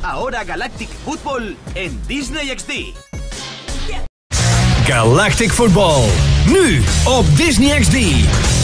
Ahora Galactic Football en Disney XD. Galactic Football. Nu op Disney XD.